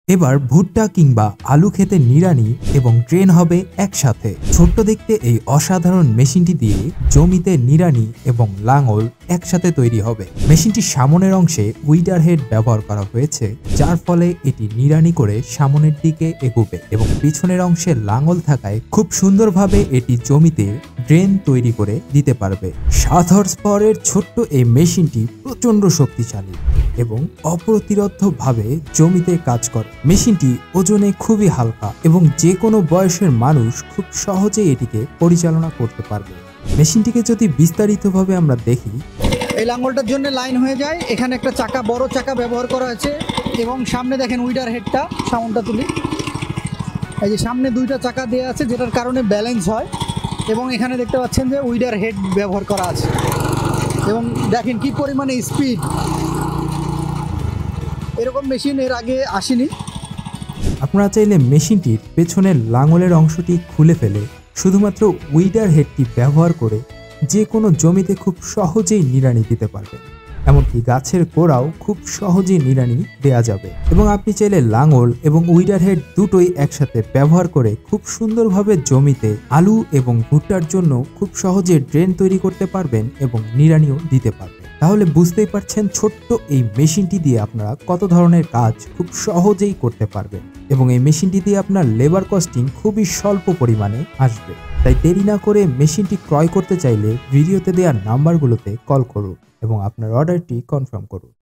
এবার ভুট্টা কিংবা আলু ক্ষেতে নিড়ানি এবং ড্রেন হবে একসাথে। ছোট্ট দেখতে এই অসাধারণ মেশিনটি দিয়ে জমিতে নিড়ানি এবং লাঙল একসাথে তৈরি হবে। মেশিনটির সামনের অংশে উইডার হেড ব্যবহার করা হয়েছে, যার ফলে এটি নিড়ানি করে সামনের দিকে এগোবে এবং পিছনের অংশে লাঙল থাকায় খুব সুন্দরভাবে এটি জমিতে ড্রেন তৈরি করে দিতে পারবে। 7 হর্স পাওয়ারের ছোট্ট এই মেশিনটি প্রচন্ড শক্তিশালী এবং অপ্রতিরোধ্যভাবে জমিতে কাজ করে। মেশিনটি ওজনে খুবই হালকা এবং যে কোনো বয়সের মানুষ খুব সহজেই এটিকে পরিচালনা করতে পারবে। মেশিনটিকে যদি বিস্তারিতভাবে আমরা দেখি, এই লাঙ্গলটার জন্য লাইন হয়ে যায়। এখানে একটা চাকা, বড় চাকা ব্যবহার করা হয়েছে এবং সামনে দেখেন উইডার হেডটা, সাউন্ডটা তুলি, এই যে সামনে দুইটা চাকা দেওয়া আছে যেটার কারণে ব্যালেন্স হয় এবং এখানে দেখতে পাচ্ছেন যে উইডার হেড ব্যবহার করা আছে এবং দেখেন কি পরিমাণে স্পিড। এরকম মেশিন এর আগে আসেনি। আপনারা চাইলে মেশিনটির পেছনের লাঙলের অংশটি খুলে ফেলে শুধুমাত্র উইডার হেডটি ব্যবহার করে যে কোনো জমিতে খুব সহজেই নিড়ানি দিতে পারবেন। এমনকি গাছের গোড়াও খুব সহজেই নিড়ানি দেওয়া যাবে এবং আপনি চাইলে লাঙল এবং উইডার হেড দুটোই একসাথে ব্যবহার করে খুব সুন্দরভাবে জমিতে আলু এবং ভুট্টার জন্য খুব সহজে ড্রেন তৈরি করতে পারবেন এবং নিড়ানিও দিতে পারবেন। তাহলে বুঝতেই পারছেন ছোট্ট এই মেশিনটি দিয়ে আপনারা কত ধরনের কাজ খুব সহজেই করতে পারবেন এবং এই মেশিনটি দিয়ে আপনার লেবার কস্টিং খুবই স্বল্প পরিমাণে আসবে। তাই দেরি না করে মেশিনটি ক্রয় করতে চাইলে ভিডিওতে দেওয়া নাম্বারগুলোতে কল করুন এবং আপনার অর্ডারটি কনফার্ম করুন।